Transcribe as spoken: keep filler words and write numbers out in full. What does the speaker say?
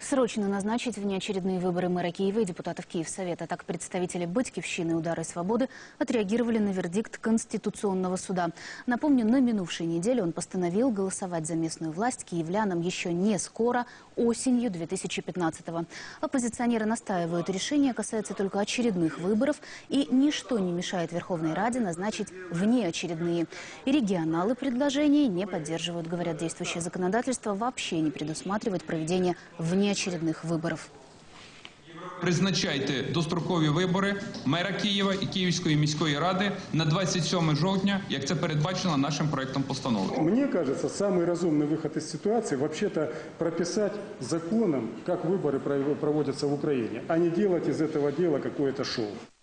Срочно назначить внеочередные выборы мэра Киева и депутатов Киевсовета. Так представители «Батькивщины» и «Удара свободы» отреагировали на вердикт Конституционного суда. Напомню, на минувшей неделе он постановил голосовать за местную власть киевлянам еще не скоро, осенью две тысячи пятнадцатого. Оппозиционеры настаивают, решение касается только очередных выборов, и ничто не мешает Верховной Раде назначить внеочередные. И регионалы предложения не поддерживают. Говорят, действующее законодательство вообще не предусматривает проведение внеочередных очередних виборів. Призначайте дострокові вибори мера Києва і Київської міської ради на двадцять сьоме жовтня, як це передбачено нашим проектом постанови. Мне кажется, самый разумный выход из ситуации вообще-то прописать законом, как выборы проводятся в Украине, а не делать из этого дела какое-то шоу.